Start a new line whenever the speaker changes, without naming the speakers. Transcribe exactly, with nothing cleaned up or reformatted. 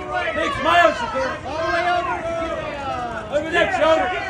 Big smile, Shakira.
All the way over.
Over that shoulder.